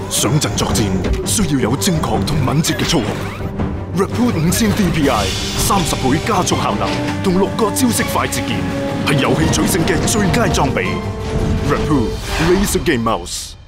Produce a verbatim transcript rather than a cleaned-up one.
上陣作戰需要有精確同敏捷嘅操控。Rapud 五千 D P I 三十倍加速效能同六個招式快捷鍵，係遊戲取勝嘅最佳裝備。Rapud Laser Game Mouse。